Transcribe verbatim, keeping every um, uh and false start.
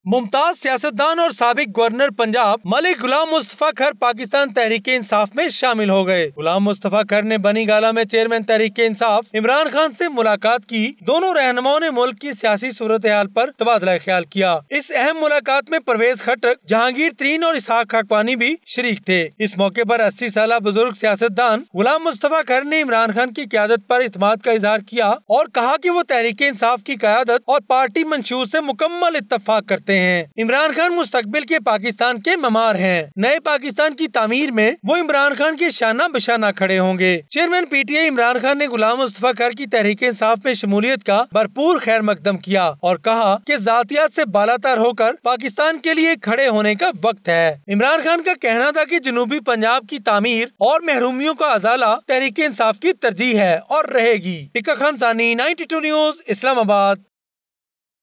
मुमताज सियासतदान और साबिक गवर्नर पंजाब मलिक गुलाम मुस्तफा खर पाकिस्तान तहरीके इंसाफ में शामिल हो गए। गुलाम मुस्तफा खर ने बनी गाला में चेयरमैन तहरीके इंसाफ इमरान खान से मुलाकात की। दोनों रहनुमाओं ने मुल्क की सियासी सूरत हाल पर तबादला ख्याल किया। इस अहम मुलाकात में परवेज खटक, जहांगीर तरीन और इसहाक खाकवानी भी शरीक थे। इस मौके पर अस्सी साल बुजुर्ग सियासतदान गुलाम मुस्तफा खर ने इमरान खान की क़यादत पर इत्मीनान का इजहार किया और कहा कि वो तहरीके इंसाफ की क़यादत और पार्टी मंशूर से मुकम्मल इत्तफाक करते हैं। इमरान खान मुस्तकबिल के पाकिस्तान के ममार हैं। नए पाकिस्तान की तामीर में वो इमरान खान के शाना बशाना खड़े होंगे। चेयरमैन पीटीआई इमरान खान ने गुलाम मुस्तफा खर की तहरीके इंसाफ में शमूलियत का भरपूर खैर मकदम किया और कहा कि जातियात से बालातर होकर पाकिस्तान के लिए खड़े होने का वक्त है। इमरान खान का कहना था कि जनूबी पंजाब की तामीर और महरूमियों का अजाला तहरीके इंसाफ की तरजीह है और रहेगी। टिक्का खान सानी, नाइन्टी टू न्यूज़, इस्लामाबाद।